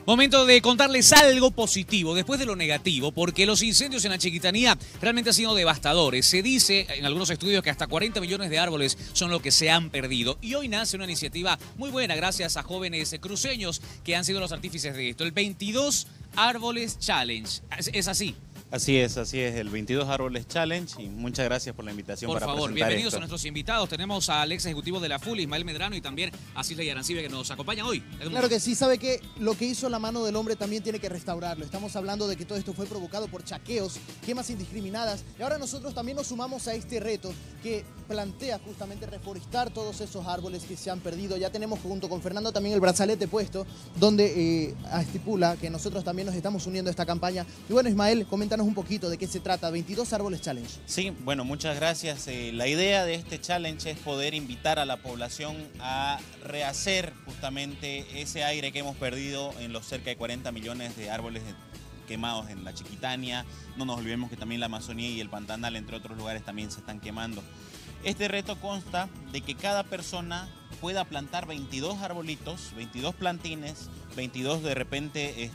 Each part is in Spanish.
Momento de contarles algo positivo después de lo negativo, porque los incendios en la Chiquitanía realmente han sido devastadores. Se dice en algunos estudios que hasta 40 millones de árboles son lo que se han perdido. Y hoy nace una iniciativa muy buena gracias a jóvenes cruceños que han sido los artífices de esto. El 22 Árboles Challenge. ¿Es así? Así es, el 22 Árboles Challenge, y muchas gracias por la invitación para presentar esto. Por favor, bienvenidos a nuestros invitados. Tenemos al ex ejecutivo de la FUL, Ismael Medrano, y también a Cisley Arancibia, que nos acompañan hoy. Claro que sí, sabe que lo que hizo la mano del hombre también tiene que restaurarlo. Estamos hablando de que todo esto fue provocado por chaqueos, quemas indiscriminadas, y ahora nosotros también nos sumamos a este reto que plantea justamente reforestar todos esos árboles que se han perdido. Ya tenemos junto con Fernando también el brazalete puesto, donde estipula que nosotros también nos estamos uniendo a esta campaña. Y bueno, Ismael, coméntanos un poquito de qué se trata, 22 Árboles Challenge. Sí, bueno, muchas gracias. La idea de este challenge es poder invitar a la población a rehacer justamente ese aire que hemos perdido en los cerca de 40 millones de árboles quemados en la Chiquitania. No nos olvidemos que también la Amazonía y el Pantanal, entre otros lugares, también se están quemando. Este reto consta de que cada persona pueda plantar 22 arbolitos, 22 plantines, 22 de repente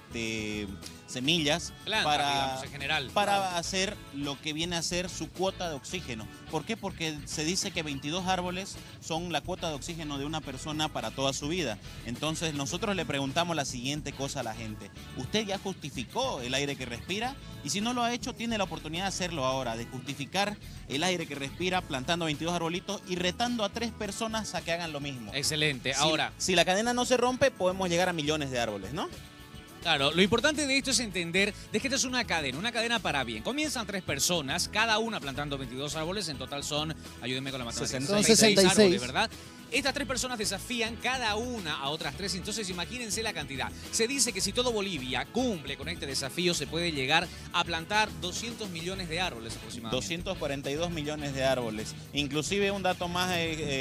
semillas digamos, en general, para hacer lo que viene a ser su cuota de oxígeno. ¿Por qué? Porque se dice que 22 árboles son la cuota de oxígeno de una persona para toda su vida. Entonces nosotros le preguntamos la siguiente cosa a la gente: ¿usted ya justificó el aire que respira? Y si no lo ha hecho, tiene la oportunidad de hacerlo ahora, de justificar el aire que respira plantando 22 arbolitos y retando a 3 personas a que hagan lo mismo. Excelente. Ahora, si la cadena no se rompe, podemos llegar a millones de árboles, ¿no? Claro, lo importante de esto es entender de que esta es una cadena para bien. Comienzan 3 personas, cada una plantando 22 árboles, en total son, ayúdenme con la matemática, son 66 árboles, ¿verdad? Estas 3 personas desafían cada una a otras 3, entonces imagínense la cantidad. Se dice que si todo Bolivia cumple con este desafío, se puede llegar a plantar 200 millones de árboles aproximadamente. 242 millones de árboles. Inclusive un dato más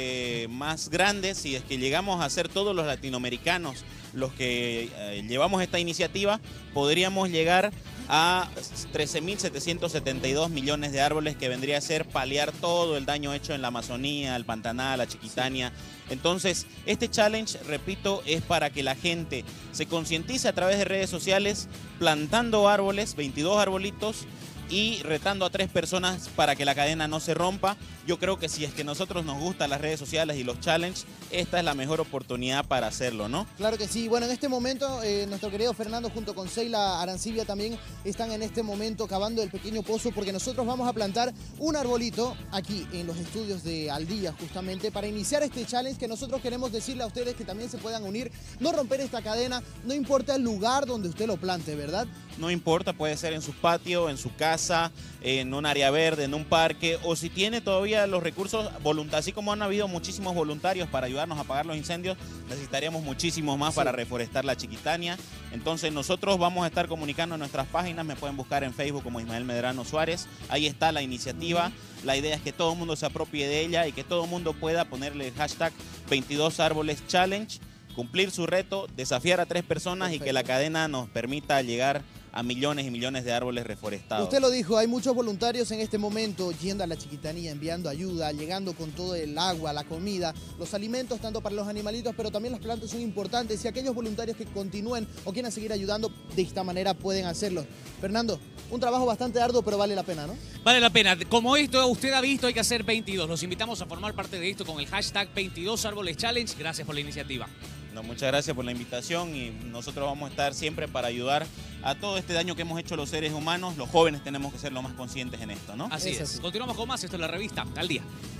grande, si es que llegamos a ser todos los latinoamericanos los que llevamos esta iniciativa, podríamos llegar a 13.772 millones de árboles, que vendría a ser paliar todo el daño hecho en la Amazonía, el Pantanal, la Chiquitania. Sí. Entonces, este challenge, repito, es para que la gente se concientice a través de redes sociales, plantando árboles, 22 arbolitos, y retando a 3 personas para que la cadena no se rompa. Yo creo que si es que a nosotros nos gustan las redes sociales y los challenges, esta es la mejor oportunidad para hacerlo, ¿no? Claro que sí. Bueno, en este momento nuestro querido Fernando junto con Seila Arancibia también están en este momento cavando el pequeño pozo, porque nosotros vamos a plantar un arbolito aquí en los estudios de Al Día, justamente para iniciar este challenge, que nosotros queremos decirle a ustedes que también se puedan unir, no romper esta cadena, no importa el lugar donde usted lo plante, ¿verdad? No importa, puede ser en su patio, en su casa, en un área verde, en un parque, o si tiene todavía los recursos voluntarios. Así como han habido muchísimos voluntarios para ayudarnos a apagar los incendios, necesitaríamos muchísimos más para reforestar la Chiquitania. Entonces nosotros vamos a estar comunicando en nuestras páginas, me pueden buscar en Facebook como Ismael Medrano Suárez, ahí está la iniciativa. La idea es que todo el mundo se apropie de ella y que todo el mundo pueda ponerle el hashtag 22 Árboles Challenge, cumplir su reto, desafiar a 3 personas. Perfecto. Y que la cadena nos permita llegar a millones y millones de árboles reforestados. Usted lo dijo, hay muchos voluntarios en este momento yendo a la Chiquitanía, enviando ayuda, llegando con todo el agua, la comida, los alimentos, tanto para los animalitos, pero también las plantas son importantes, y aquellos voluntarios que continúen o quieran seguir ayudando de esta manera pueden hacerlo. Fernando, un trabajo bastante arduo, pero vale la pena, ¿no? Vale la pena. Como esto usted ha visto, hay que hacer 22. Los invitamos a formar parte de esto con el hashtag 22 Árboles Challenge. Gracias por la iniciativa. No, muchas gracias por la invitación, y nosotros vamos a estar siempre para ayudar a todo este daño que hemos hecho los seres humanos. Los jóvenes tenemos que ser los más conscientes en esto, ¿no? Así es. Continuamos con más. Esto es la revista Al Día.